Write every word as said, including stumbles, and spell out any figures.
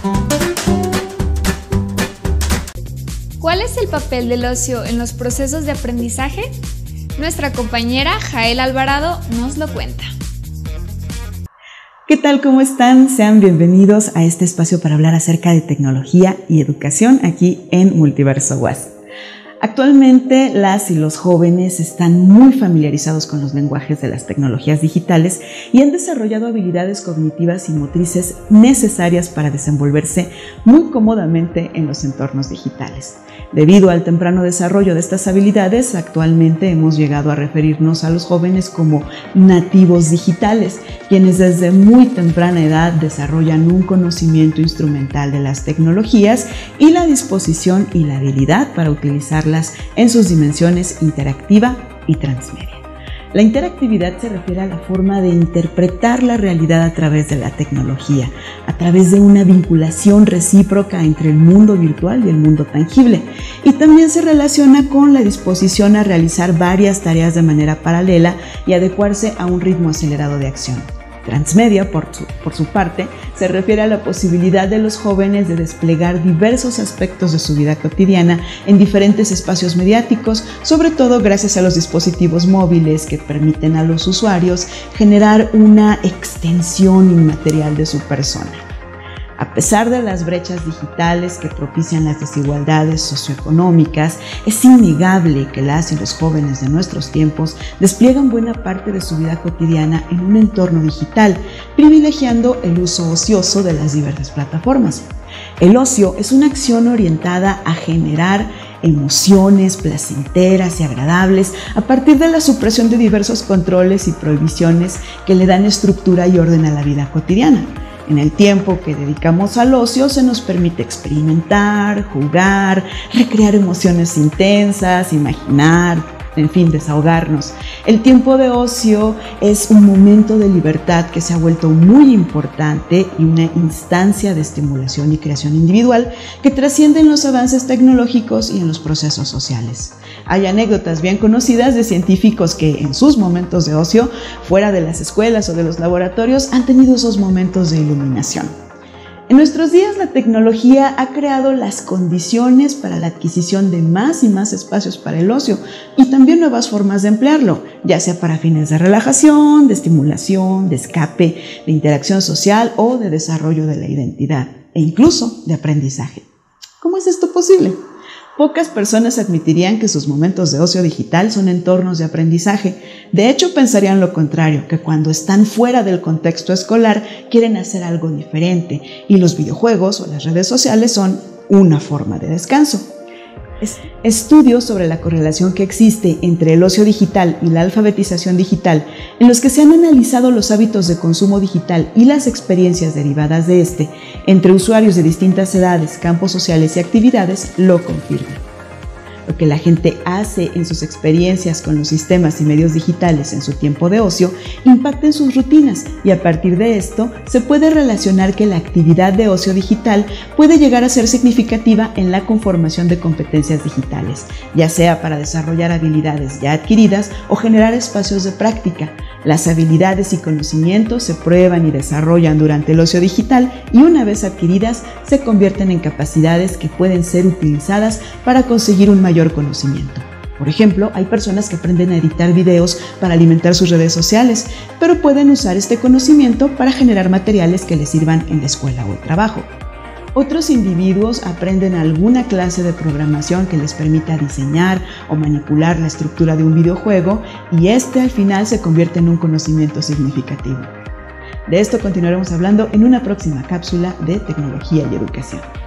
¿Cuál es el papel del ocio en los procesos de aprendizaje? Nuestra compañera Jael Alvarado nos lo cuenta. ¿Qué tal? ¿Cómo están? Sean bienvenidos a este espacio para hablar acerca de tecnología y educación aquí en Multiverso U A S. Actualmente las y los jóvenes están muy familiarizados con los lenguajes de las tecnologías digitales y han desarrollado habilidades cognitivas y motrices necesarias para desenvolverse muy cómodamente en los entornos digitales. Debido al temprano desarrollo de estas habilidades, actualmente hemos llegado a referirnos a los jóvenes como nativos digitales, quienes desde muy temprana edad desarrollan un conocimiento instrumental de las tecnologías y la disposición y la habilidad para utilizarlas en sus dimensiones interactiva y transmedia. La interactividad se refiere a la forma de interpretar la realidad a través de la tecnología, a través de una vinculación recíproca entre el mundo virtual y el mundo tangible, y también se relaciona con la disposición a realizar varias tareas de manera paralela y adecuarse a un ritmo acelerado de acción. Transmedia, por su, por su parte, se refiere a la posibilidad de los jóvenes de desplegar diversos aspectos de su vida cotidiana en diferentes espacios mediáticos, sobre todo gracias a los dispositivos móviles que permiten a los usuarios generar una extensión inmaterial de su persona. A pesar de las brechas digitales que propician las desigualdades socioeconómicas, es innegable que las y los jóvenes de nuestros tiempos despliegan buena parte de su vida cotidiana en un entorno digital, privilegiando el uso ocioso de las diversas plataformas. El ocio es una acción orientada a generar emociones placenteras y agradables a partir de la supresión de diversos controles y prohibiciones que le dan estructura y orden a la vida cotidiana. En el tiempo que dedicamos al ocio se nos permite experimentar, jugar, recrear emociones intensas, imaginar, en fin, desahogarnos. El tiempo de ocio es un momento de libertad que se ha vuelto muy importante y una instancia de estimulación y creación individual que trasciende en los avances tecnológicos y en los procesos sociales. Hay anécdotas bien conocidas de científicos que en sus momentos de ocio, fuera de las escuelas o de los laboratorios, han tenido esos momentos de iluminación. En nuestros días, la tecnología ha creado las condiciones para la adquisición de más y más espacios para el ocio y también nuevas formas de emplearlo, ya sea para fines de relajación, de estimulación, de escape, de interacción social o de desarrollo de la identidad e incluso de aprendizaje. ¿Cómo es esto posible? Pocas personas admitirían que sus momentos de ocio digital son entornos de aprendizaje. De hecho, pensarían lo contrario, que cuando están fuera del contexto escolar quieren hacer algo diferente y los videojuegos o las redes sociales son una forma de descanso. Estudios sobre la correlación que existe entre el ocio digital y la alfabetización digital, en los que se han analizado los hábitos de consumo digital y las experiencias derivadas de este entre usuarios de distintas edades, campos sociales y actividades, lo confirman. Lo que la gente hace en sus experiencias con los sistemas y medios digitales en su tiempo de ocio impacta en sus rutinas y a partir de esto se puede relacionar que la actividad de ocio digital puede llegar a ser significativa en la conformación de competencias digitales, ya sea para desarrollar habilidades ya adquiridas o generar espacios de práctica. Las habilidades y conocimientos se prueban y desarrollan durante el ocio digital y una vez adquiridas se convierten en capacidades que pueden ser utilizadas para conseguir un mayor conocimiento. Por ejemplo, hay personas que aprenden a editar videos para alimentar sus redes sociales, pero pueden usar este conocimiento para generar materiales que les sirvan en la escuela o el trabajo. Otros individuos aprenden alguna clase de programación que les permita diseñar o manipular la estructura de un videojuego y este al final se convierte en un conocimiento significativo. De esto continuaremos hablando en una próxima cápsula de tecnología y educación.